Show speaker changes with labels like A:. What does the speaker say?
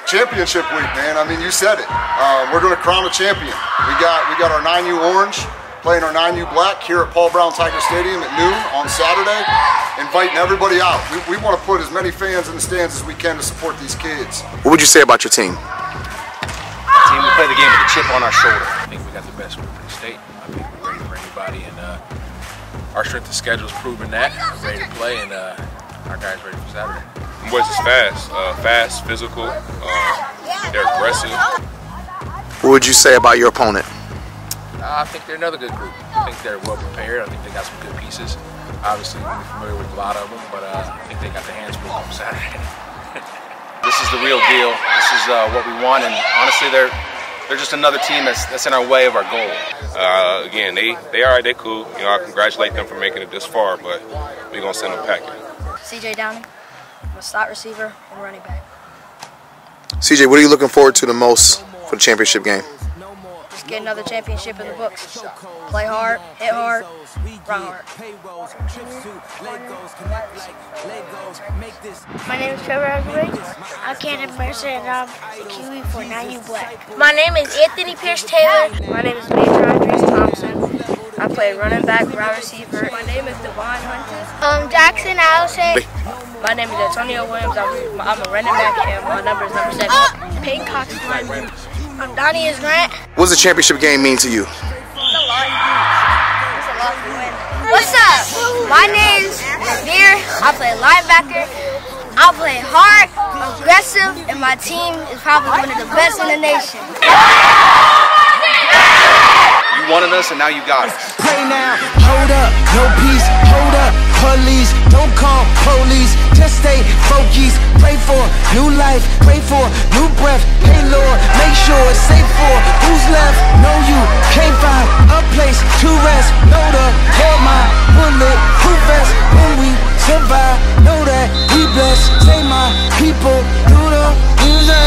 A: Championship week, man. I mean, you said it. We're going to crown a champion. We got our 9U Orange playing our 9U Black here at Paul Brown Tiger Stadium at noon on Saturday, inviting everybody out. We want to put as many fans in the stands as we can to support these kids.
B: What would you say about your team?
C: Team, we play the game with a chip on our shoulder. I think we got the best group in the state. I think we're ready for anybody, and our strength of schedule is proving that. We're ready to play, and our guys ready for Saturday.
D: The boys is fast, physical, they're aggressive.
B: What would you say about your opponent?
C: I think they're another good group. I think they're well prepared. I think they got some good pieces. Obviously, we're familiar with a lot of them, but I think they got their hands full on Saturday. This is the real deal. This is what we want, and honestly, they're just another team that's in our way of our goal.
D: Again, they all right, they cool. You know, I congratulate them for making it this far, but we're gonna send them packing.
E: CJ Downing, I'm a slot receiver and running back.
B: CJ, what are you looking forward to the most for the championship game?
E: Just get another championship in the books. Play hard, hit hard, run hard.
F: My name is Trevor Edwards. I'm Cannon Mercer and I'm a Kiwi for 9U Black.
G: My name is Anthony Pierce Taylor.
E: My name is Major Andres Thompson. I play running back, wide receiver. My name is Devon Hunter.
G: Jackson Allison.
E: My name is Antonio Williams. I'm a running back and my number is number 7.
G: Peyton Cox. I'm Donnie Grant.
B: What does the championship game mean to you?
E: It's a lot. It's a lot to win.
G: What's up? My name's Amir. I play linebacker. I play hard, aggressive, and my team is probably one of the best in the nation.
C: You wanted us, and now you got us.
H: Pray now, hold up, no peace, hold up, police, don't call police, just stay focused, pray for new life, pray for new breath, hey Lord, make sure it's safe for who's left, know you can't find a place to rest, know the hold my bullet, who best, when we survive, know that we blessed, say my people, through the music.